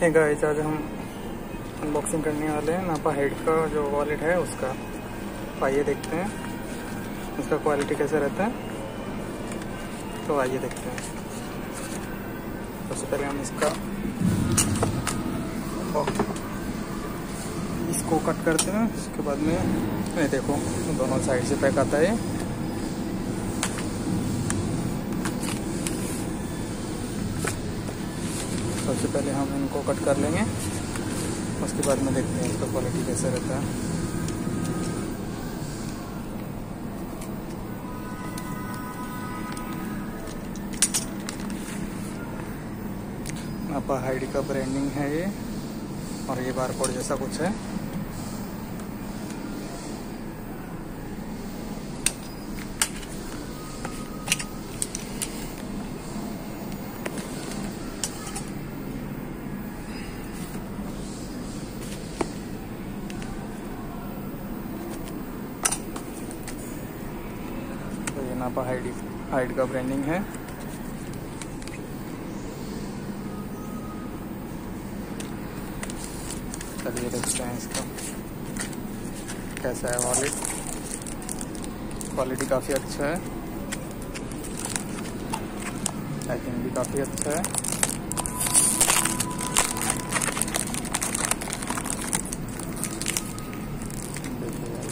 Hey guys, आज हम unboxing करने वाले हैं नापा हाइट का जो वॉलेट है उसका। आइए देखते हैं इसका क्वालिटी कैसा रहता है। तो आइए देखते हैं। सबसे पहले हम इसको कट करते हैं। उसके बाद में ये देखो दोनों साइड से पैक आता है। सबसे पहले हम इनको कट कर लेंगे, उसके बाद में देखते हैं इसका क्वालिटी कैसा रहता है। नापा हाइड का ब्रांडिंग है ये, और ये बारकोड जैसा कुछ है। तो ये नापा हाइड का ब्रांडिंग है। चलिए देखते हैं इसका कैसा है वॉलेट। क्वालिटी काफ़ी अच्छा है, पैकिंग भी काफ़ी अच्छा है। देखिए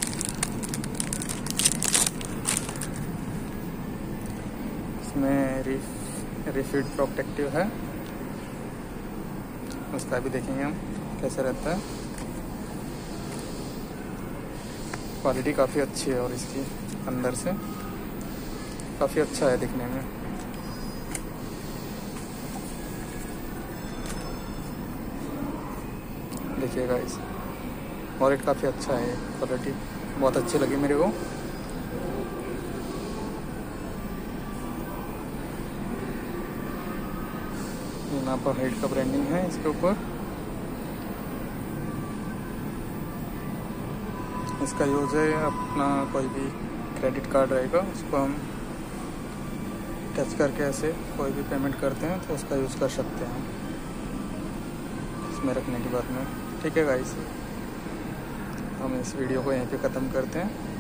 इसमें रिफिट प्रोटेक्टिव है, उसका भी देखेंगे हम कैसा रहता है। क्वालिटी काफ़ी अच्छी है और इसकी अंदर से काफ़ी अच्छा है दिखने में। देखिएगा इस वॉलेट काफ़ी अच्छा है, क्वालिटी बहुत अच्छी लगी मेरे को। नापा हाइड का ब्रांडिंग है इसके ऊपर। इसका यूज़ है अपना कोई भी क्रेडिट कार्ड रहेगा उसको हम टच करके ऐसे कोई भी पेमेंट करते हैं तो उसका यूज़ कर सकते हैं इसमें रखने के बाद में। ठीक है गाइस, हम इस वीडियो को यहीं पे ख़त्म करते हैं।